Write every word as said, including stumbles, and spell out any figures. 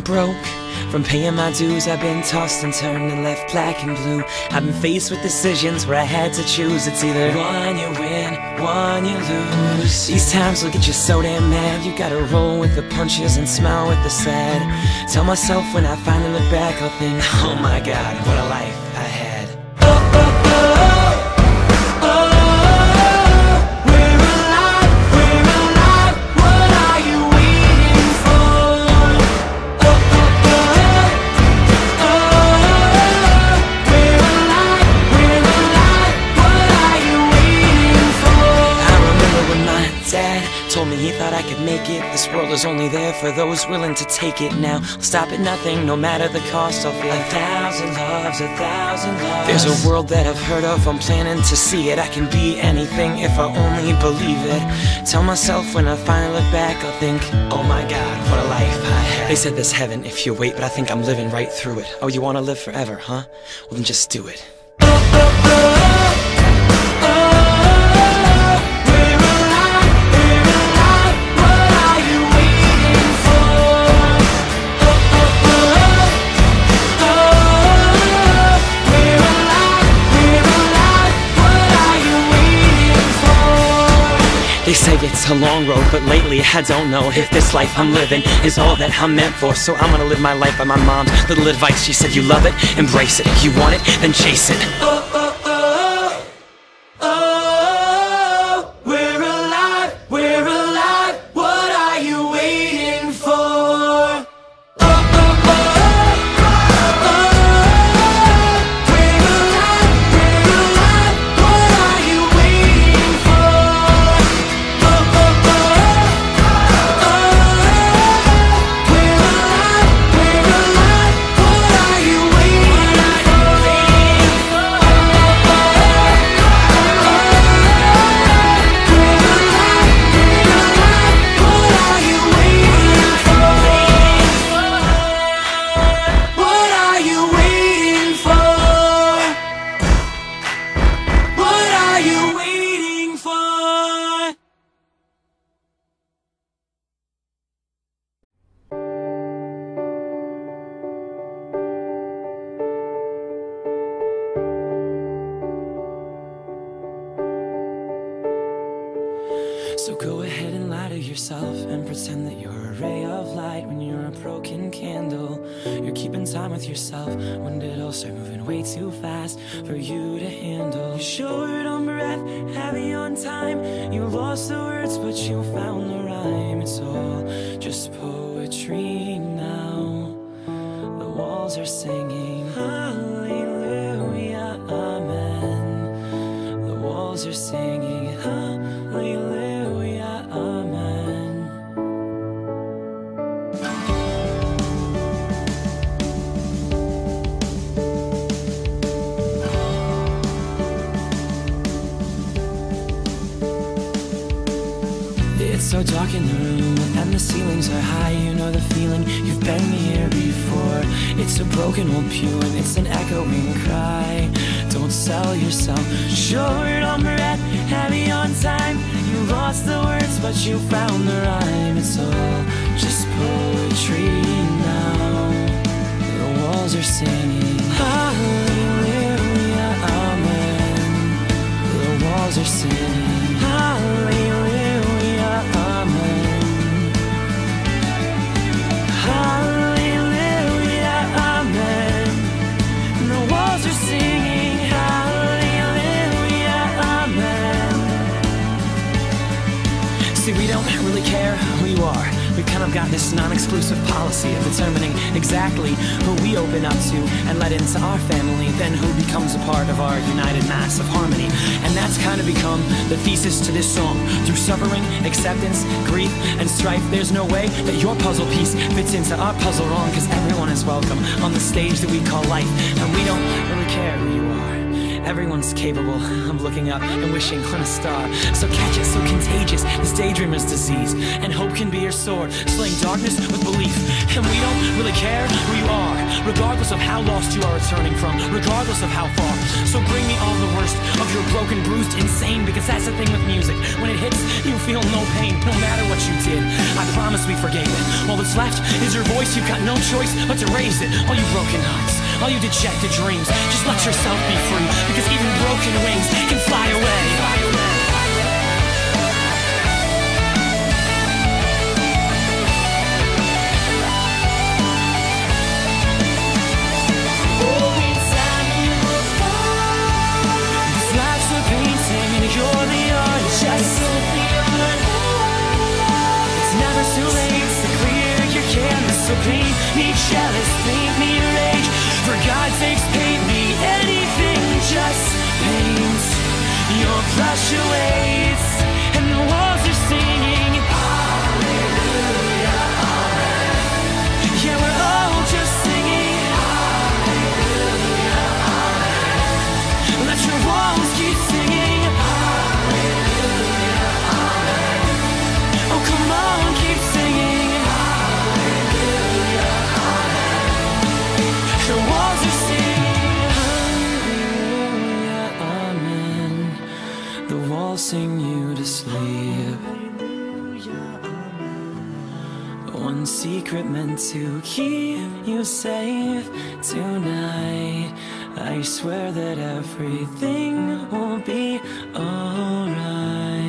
broke. From paying my dues, I've been tossed and turned and left black and blue. I've been faced with decisions where I had to choose. It's either one you win, one you lose. These times will get you so damn mad. You gotta roll with the punches and smile with the sad. Tell myself when I finally look back, I'll think, oh my God, what a life I had. Oh, oh, oh, oh, oh. Told me he thought I could make it. This world is only there for those willing to take it. Now I'll stop at nothing, no matter the cost. I'll feel a thousand loves, a thousand loves. There's a world that I've heard of, I'm planning to see it. I can be anything if I only believe it. Tell myself when I finally look back, I'll think, oh my God, what a life I had. They said there's heaven if you wait, but I think I'm living right through it. Oh, you wanna live forever, huh? Well then just do it. Oh, oh, oh. They say it's a long road, but lately I don't know if this life I'm living is all that I'm meant for. So I'm gonna live my life by my mom's little advice. She said, you love it, embrace it. You want it, then chase it. Oh, oh, oh, oh, we're alive, we're alive. What are you waiting for? So go ahead and lie to yourself and pretend that you're a ray of light when you're a broken candle. You're keeping time with yourself when did it all start moving way too fast for you to handle. You're short on breath, heavy on time. You lost the words but you found the rhyme. It's all just poetry now. The walls are singing hallelujah, amen. The walls are singing hallelujah. It's so dark in the room and the ceilings are high. You know the feeling, you've been here before. It's a broken old pew and it's an echoing cry. Don't sell yourself short on breath, heavy on time. You lost the words but you found the rhyme. It's all just poetry now. The walls are singing hallelujah, amen. The walls are singing hallelujah. See, we don't really care who you are. We've kind of got this non-exclusive policy of determining exactly who we open up to and let into our family, then who becomes a part of our united mass of harmony. And that's kind of become the thesis to this song. Through suffering, acceptance, grief, and strife, there's no way that your puzzle piece fits into our puzzle wrong, because everyone is welcome on the stage that we call life. And we don't really care who you are. Everyone one's capable of looking up and wishing on a star. So catch it, so contagious, this daydreamer's disease. And hope can be your sword, slaying darkness with belief. And we don't really care who you are, regardless of how lost you are returning from, regardless of how far. So bring me all the worst of your broken, bruised, insane, because that's the thing with music. When it hits, you feel no pain, no matter what you did. I promise we forgave it. All that's left is your voice, you've got no choice but to raise it. All you broken hearts, all you dejected dreams, just let yourself be free, because even broken wings can fly away. Fly away. You're the artist, just it's never too late to clear your canvas. So paint me jealous, paint me rage. For God's sakes, paint me anything. Just paint your brush awaits, and the walls are singing Hallelujah, amen. Yeah, we're all just singing Hallelujah, amen. Let your walls keep singing. Come on, keep singing Hallelujah, amen. The walls are singing Hallelujah, amen. The walls sing you to sleep. One secret meant to keep you safe tonight. I swear that everything will be alright.